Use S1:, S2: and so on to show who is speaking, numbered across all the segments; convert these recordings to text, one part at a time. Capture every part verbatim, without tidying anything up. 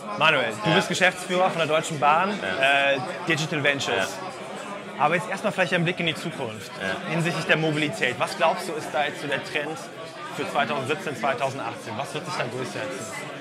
S1: Manuel, du
S2: Ja.
S1: bist Geschäftsführer von der Deutschen Bahn,
S2: Ja.
S1: äh, Digital Ventures.
S2: Ja.
S1: Aber jetzt erstmal vielleicht ein Blick in die Zukunft
S2: Ja.
S1: hinsichtlich der Mobilität. Was glaubst du, ist da jetzt so der Trend für zweitausendsiebzehn, zweitausendachtzehn? Was wird sich da durchsetzen?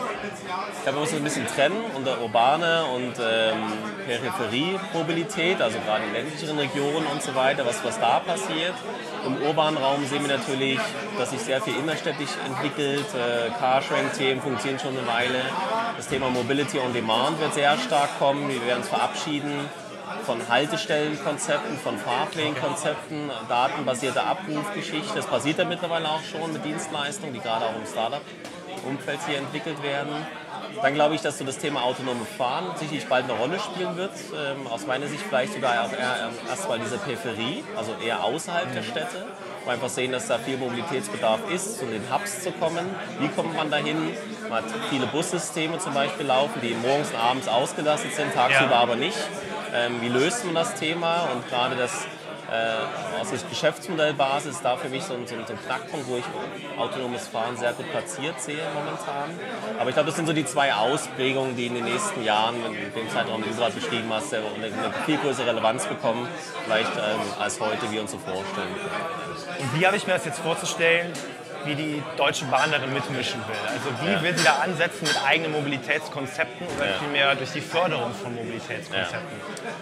S2: Ich glaube, man muss ein bisschen trennen unter urbane und ähm, Peripherie-Mobilität, also gerade in ländlicheren Regionen und so weiter, was, was da passiert. Im urbanen Raum sehen wir natürlich, dass sich sehr viel innerstädtisch entwickelt. Äh, Carsharing-Themen funktionieren schon eine Weile. Das Thema Mobility on Demand wird sehr stark kommen. Wir werden uns verabschieden von Haltestellenkonzepten, von Fahrplankonzepten, datenbasierte Abrufgeschichte. Das passiert ja mittlerweile auch schon mit Dienstleistungen, die gerade auch im Startup-Umfeld hier entwickelt werden. Dann glaube ich, dass so das Thema autonome Fahren sicherlich bald eine Rolle spielen wird. Ähm, aus meiner Sicht vielleicht sogar auch eher ähm, erstmal diese Peripherie, also eher außerhalb der Städte. Wo wir einfach sehen, dass da viel Mobilitätsbedarf ist, um in den Hubs zu kommen. Wie kommt man dahin? Man hat viele Bussysteme zum Beispiel laufen, die morgens und abends ausgelastet sind, tagsüber
S1: Ja.
S2: aber nicht. Ähm, wie löst man das Thema? Und gerade das äh, aus der Geschäftsmodellbasis ist da für mich so ein, so ein Knackpunkt, wo ich autonomes Fahren sehr gut platziert sehe momentan. Aber ich glaube, das sind so die zwei Ausprägungen, die in den nächsten Jahren, in dem Zeitraum, den du gerade beschrieben hast, eine, eine viel größere Relevanz bekommen, vielleicht ähm, als heute, wie wir uns so vorstellen.
S1: Und wie habe ich mir das jetzt vorzustellen, wie die Deutsche Bahn darin mitmischen will? Also wie
S2: Ja.
S1: will sie da ansetzen mit eigenen Mobilitätskonzepten oder
S2: Ja.
S1: vielmehr durch die Förderung von Mobilitätskonzepten?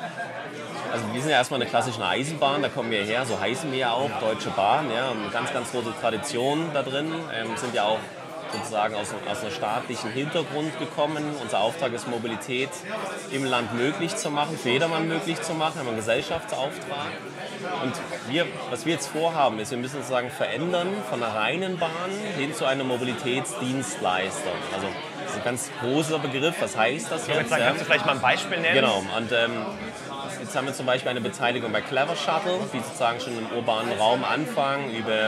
S2: Also wir sind ja erstmal eine klassische Eisenbahn, da kommen wir her, so heißen wir ja auch, Deutsche Bahn, ja, eine ganz, ganz große Tradition da drin, ähm, sind ja auch sozusagen aus, aus einem staatlichen Hintergrund gekommen. Unser Auftrag ist, Mobilität im Land möglich zu machen, für jedermann möglich zu machen, wir haben einen Gesellschaftsauftrag. Und wir, was wir jetzt vorhaben, ist, wir müssen sozusagen verändern von einer reinen Bahn hin zu einer Mobilitätsdienstleistung. Also das ist ein ganz großer Begriff, was heißt das
S1: Ich
S2: jetzt?
S1: würde sagen,
S2: ja?
S1: kannst du vielleicht mal ein Beispiel nennen?
S2: Genau, und ähm, jetzt haben wir zum Beispiel eine Beteiligung bei Clever Shuttle, die sozusagen schon im urbanen Raum anfangen, über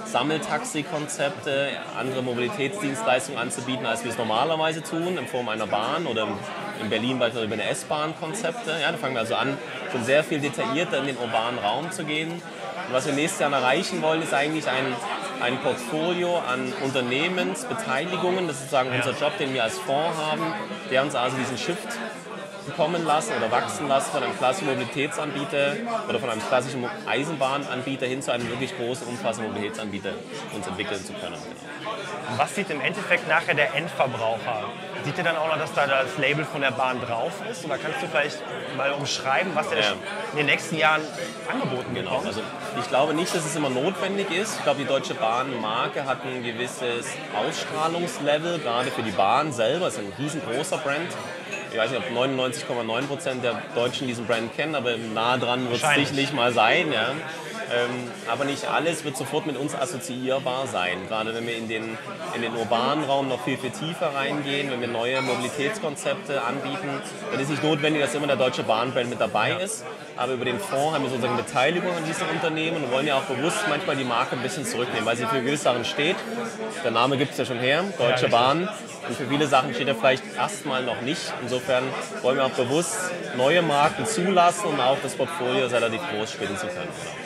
S2: Sammeltaxi-Konzepte, andere Mobilitätsdienstleistungen anzubieten, als wir es normalerweise tun, in Form einer Bahn oder in Berlin beispielsweise über eine S-Bahn-Konzepte. Ja, da fangen wir also an, schon sehr viel detaillierter in den urbanen Raum zu gehen. Und was wir nächstes Jahr erreichen wollen, ist eigentlich ein, ein Portfolio an Unternehmensbeteiligungen. Das ist sozusagen
S1: Ja.
S2: unser Job, den wir als Fonds haben, der uns also diesen Shift kommen lassen oder wachsen lassen von einem klassischen Mobilitätsanbieter oder von einem klassischen Eisenbahnanbieter hin zu einem wirklich großen, umfassenden Mobilitätsanbieter uns entwickeln zu können.
S1: Und was sieht im Endeffekt nachher der Endverbraucher? Sieht er dann auch noch, dass da das Label von der Bahn drauf ist? Oder kannst du vielleicht mal umschreiben, was der
S2: Ja.
S1: in den nächsten Jahren angeboten
S2: Genau.
S1: bekommt?
S2: Also ich glaube nicht, dass es immer notwendig ist. Ich glaube, die Deutsche Bahn-Marke hat ein gewisses Ausstrahlungslevel, gerade für die Bahn selber. Es ist ein riesengroßer Brand. Ich weiß nicht, ob neunundneunzig Komma neun Prozent der Deutschen diesen Brand kennen, aber nah dran wird es
S1: Wahrscheinlich.
S2: sicherlich mal sein. Ja. Ähm, aber nicht alles wird sofort mit uns assoziierbar sein. Gerade wenn wir in den, in den urbanen Raum noch viel, viel tiefer reingehen, wenn wir neue Mobilitätskonzepte anbieten, dann ist nicht notwendig, dass immer der Deutsche Bahn-Brand mit dabei ist. Aber über den Fonds haben wir sozusagen Beteiligung an diesen Unternehmen und wollen ja auch bewusst manchmal die Marke ein bisschen zurücknehmen, weil sie für gewisse Sachen steht. Der Name gibt es ja schon her, Deutsche Bahn. Und für viele Sachen steht er vielleicht erstmal noch nicht. Insofern wollen wir auch bewusst neue Marken zulassen, um auch das Portfolio relativ groß spielen zu können.